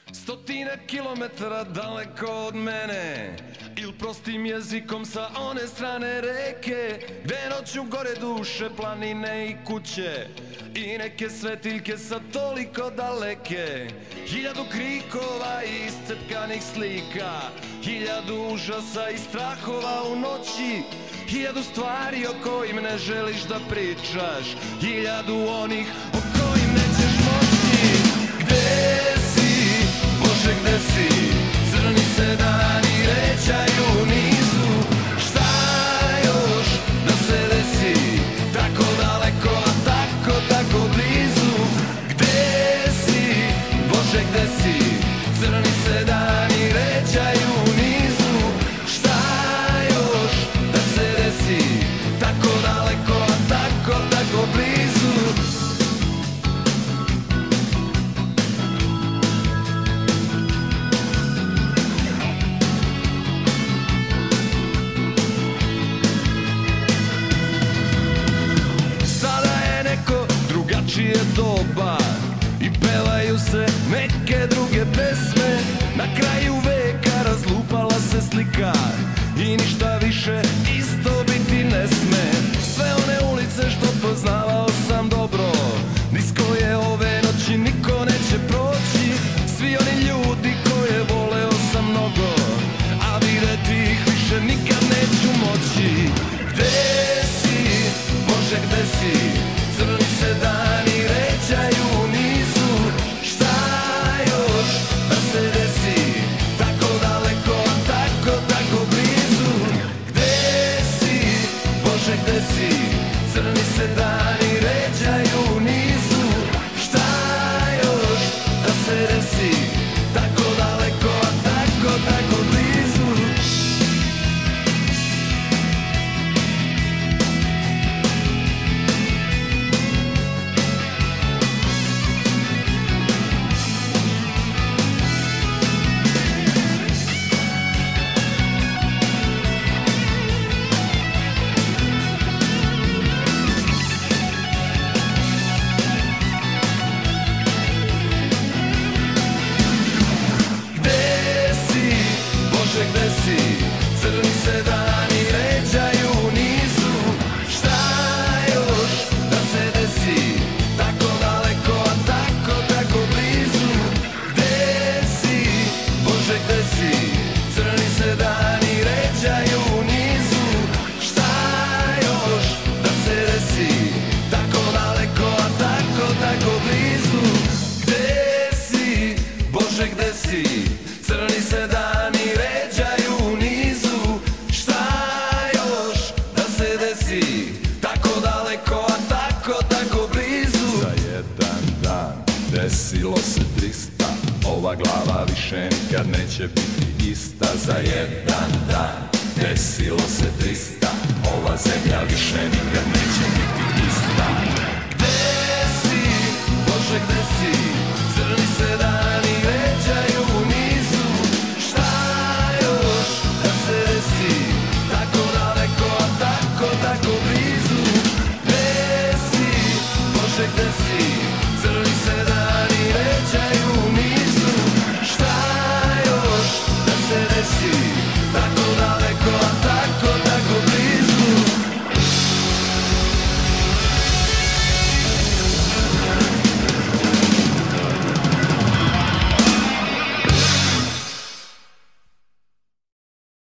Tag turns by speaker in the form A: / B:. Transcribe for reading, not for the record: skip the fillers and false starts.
A: Stotine kilometara daleko od mene, il prostim jezikom sa one strane reke, gde noću gore duše, planine i kuće i neke svetiljke sa toliko daleke. 1000 krikova i iscepkanih slika, 1000 užasa i strahova u noći, 1000 stvari o kojim ne želiš da pričaš, 1000 onih o kojim nećeš moći. Gde si, Bože, gde si? Crni se dani ređaju nizu. Šta još da se desi? Tako daleko, a tako blizu. Gde si, Bože, gde si? Crni se dani ređaju nizu. Šta još da se desi? Tako daleko, a tako blizu. Drugačije doba i pevaju se neke druge pesme. Na kraju veka razlupala se slika i ništa više isto biti ne sme. Sve one ulice što poznavao sam dobro, niz koje ove noći niko neće proći. Svi oni ljudi koje voleo sam mnogo, a videti ih više nikad neću moći. Gde si, Bože, gde si? Crni se dani ređaju nizu. Šta još da se desi? Tako daleko, a tako blizu. Gde si, Bože, gde si? Crni se dani ređaju nizu. Šta još da se desi? Tako daleko, a tako blizu. Gde si? Crni se dani ređaju nizu. Šta još da se desi? Tako daleko, a tako blizu. Gde si, Bože, gde si? Crni se dani ređaju nizu. Šta još da se desi? Tako daleko, a tako blizu. Gde si, Bože, gde si? Crni se dani ređaju nizu. Šta još da se desi? Tako daleko, a tako blizu.
B: Za jedan dan desilo se 300, ova glava više nikad neće biti ista. Za jedan dan desilo se 300, ova zemlja više nikad neće biti ista.
A: Gde si, Bože, gde si?